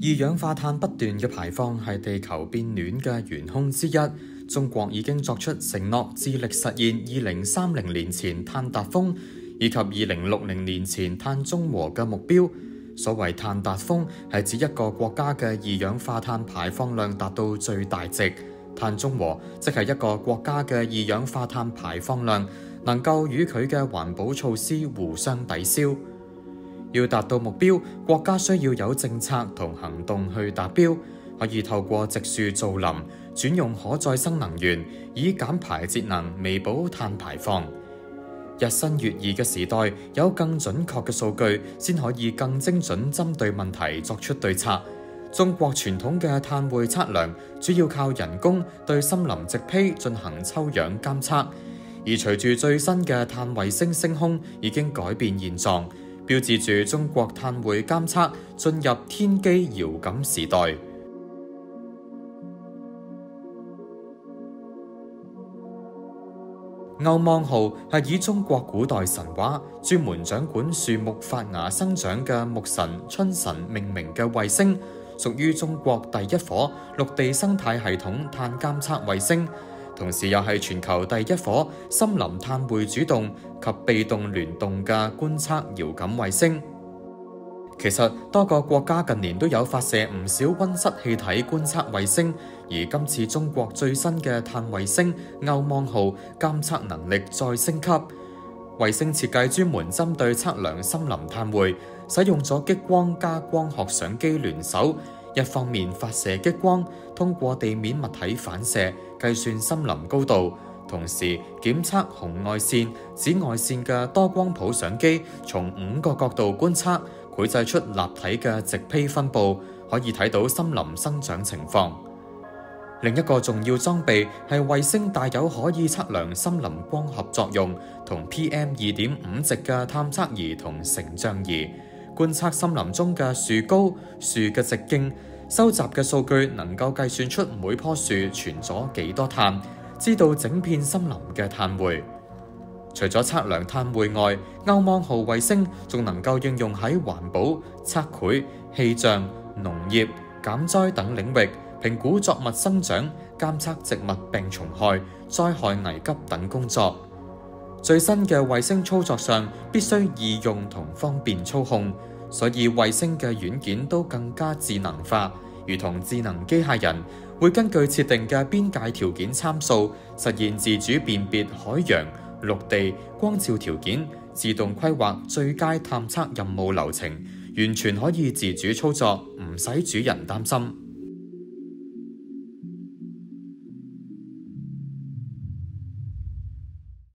二氧化碳不斷嘅排放係地球變暖嘅元兇之一。中國已經作出承諾，致力實現2030年前碳達峰以及2060年前碳中和嘅目標。所謂碳達峰係指一個國家嘅二氧化碳排放量達到最大值，碳中和即係一個國家嘅二氧化碳排放量能夠與佢嘅環保措施互相抵消。要達到目標，國家需要有政策同行動去達標，可以透過植樹造林、轉用可再生能源，以減排節能彌補碳排放。日新月異嘅時代，有更準確嘅數據，先可以更精準針對問題作出對策。中國傳統嘅碳匯測量主要靠人工對森林植被進行抽樣監測，而隨住最新嘅碳衛星升空，已經改變現狀，標誌住中國碳匯監測進入天基遙感時代。歐芒號係以中國古代神話專門掌管樹木發芽生長嘅木神春神命名嘅衛星，屬於中國第一顆陸地生態系統碳監測衛星，同時又係全球第一顆森林碳匯主動及被動聯動嘅觀測遙感衛星。其實多個國家近年都有發射唔少溫室氣體觀測衛星，而今次中國最新嘅碳衛星歐芒號監測能力再升級。衛星設計專門針對測量森林碳匯，使用咗激光加光學相機聯手，一方面發射激光，通過地面物體反射計算森林高度，同時檢測紅外線、紫外線嘅多光譜相機從5個角度觀測，繪製出立體嘅植被分佈，可以睇到森林生長情況。另一個重要裝備係衛星帶有可以測量森林光合作用同 PM2.5 值嘅探測儀同成像儀，觀測森林中嘅樹高、樹嘅直徑，收集嘅數據能夠計算出每棵樹存咗幾多碳，知道整片森林嘅碳匯。除咗測量碳匯外，歐芒號衛星仲能夠應用喺環保、測繪、氣象、農業、減災等領域，評估作物生長、監測植物病蟲害、災害危急等工作。最新嘅衛星操作上必須易用同方便操控，所以衛星嘅軟件都更加智能化，如同智能機械人，會根據設定嘅邊界條件參數，實現自主辨別海洋、陸地、光照條件，自動規劃最佳探測任務流程，完全可以自主操作，唔使主人擔心。